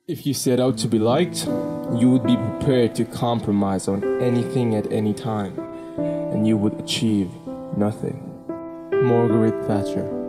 If you set out to be liked, you would be prepared to compromise on anything at any time, and you would achieve nothing. Margaret Thatcher.